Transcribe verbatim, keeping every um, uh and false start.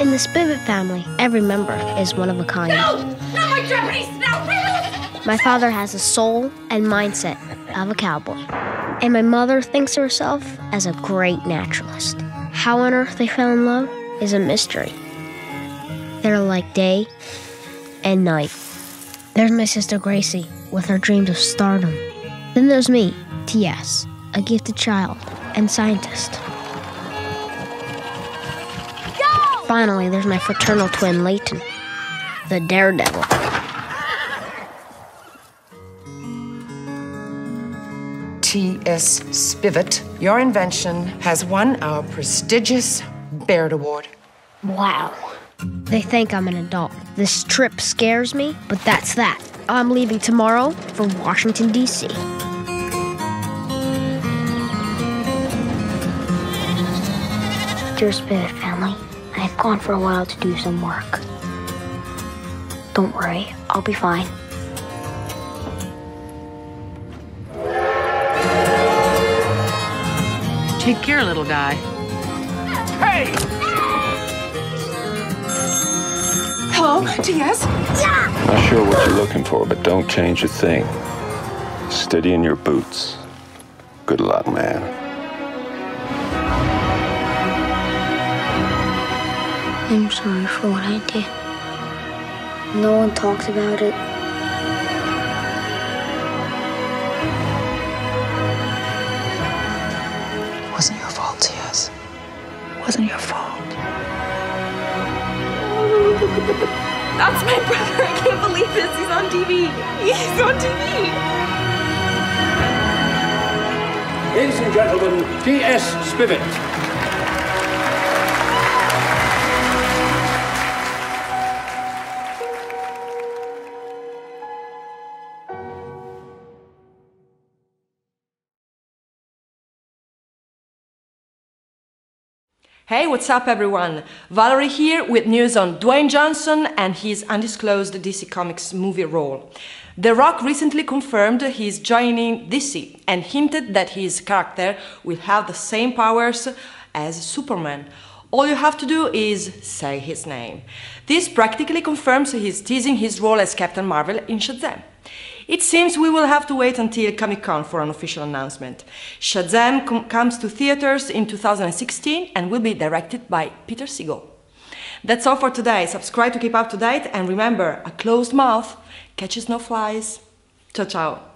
In the Spivet family, every member is one of a kind. No! Not my Japanese snout! My father has the soul and mindset of a cowboy. And my mother thinks of herself as a great naturalist. How on earth they fell in love is a mystery. They're like day and night. There's my sister Gracie with her dreams of stardom. Then there's me, T S, a gifted child and scientist. Go! Finally, there's my fraternal twin, Leighton, the daredevil. T S Spivet, your invention has won our prestigious Baird Award. Wow. They think I'm an adult. This trip scares me, but that's that. I'm leaving tomorrow for Washington, D C Dear Spivet family, I've gone for a while to do some work. Don't worry, I'll be fine. Take care, little guy. Hey! Hello, T S? Not sure what you're looking for, but don't change a thing. Steady in your boots. Good luck, man. I'm sorry for what I did. No one talks about it. It wasn't your fault, T S. It wasn't your fault. That's my brother. I can't believe this. He's on T V. He's on T V. Ladies and gentlemen, T S Spivet. Hey, what's up everyone? Valerie here with news on Dwayne Johnson and his undisclosed D C Comics movie role. The Rock recently confirmed he's joining D C and hinted that his character will have the same powers as Superman. All you have to do is say his name. This practically confirms he's teasing his role as Captain Marvel in Shazam. It seems we will have to wait until Comic-Con for an official announcement. Shazam com comes to theaters in two thousand sixteen and will be directed by Peter Segal. That's all for today. Subscribe to keep up to date and remember, a closed mouth catches no flies. Ciao ciao.